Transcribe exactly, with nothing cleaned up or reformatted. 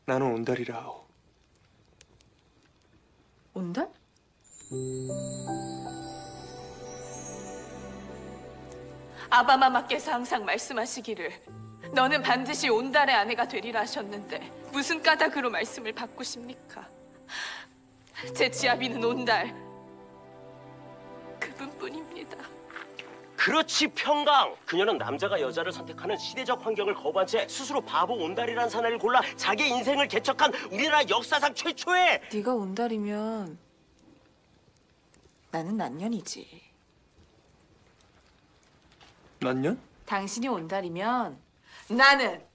나는 온달이라오. 온달? 아바마마께서 항상 말씀하시기를 너는 반드시 온달의 아내가 되리라 하셨는데 무슨 까닭으로 말씀을 바꾸십니까? 제 지아비는 온달 그분뿐입니다. 그렇지, 평강. 그녀는 남자가 여자를 선택하는 시대적 환경을 거부한 채 스스로 바보 온달이라는 사내를 골라 자기 인생을 개척한 우리나라 역사상 최초의. 네가 온달이면 나는 난년이지. 난년? 당신이 온달이면 나는